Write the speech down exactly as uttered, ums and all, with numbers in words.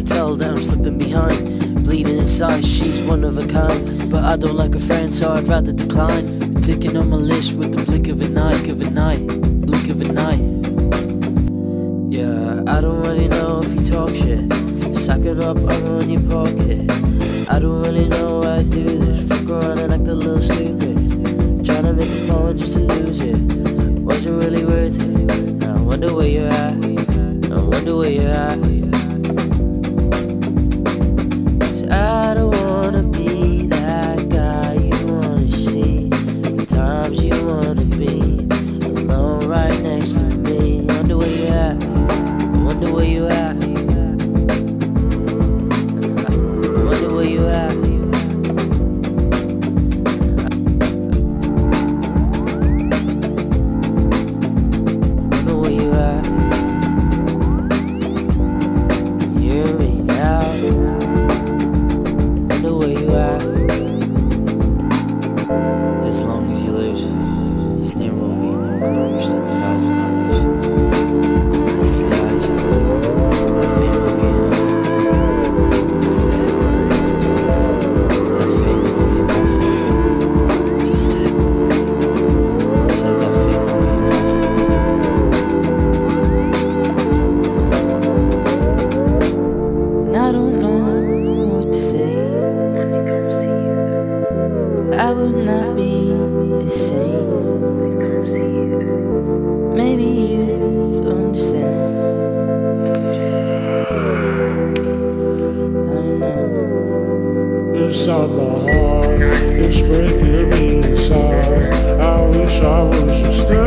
tell that I'm slipping behind. Bleeding inside, she's one of a kind. But I don't like her friends, so I'd rather decline. Ticking on my list with the blink of an eye, of a night, blink of a night. Yeah, I don't really know if you talk shit. Suck it up, I'm in your pocket. I don't really know why I do this. Fuck around and act a little stupid. Tryna make a phone just to lose it. Wasn't really worth it. Now I wonder where you're at. I wonder where you're at. Cause I don't wanna be that guy you wanna see. The times you wanna be alone right next to me. Wonder where you're at. Wonder where you at. Wonder where you at. Wonder where you at. Hear me now. Wonder where you at. As long as you live, his name won't be more glorious than a thousand hours. As he dies, the fame will be enough. He said, that fame will be enough. He said, he said that fame will be enough. And I don't know what to say when it comes to you. I would not be the same when it comes to you. Maybe you understand. I don't know. Inside my heart, it's breaking me inside. I wish I was just there.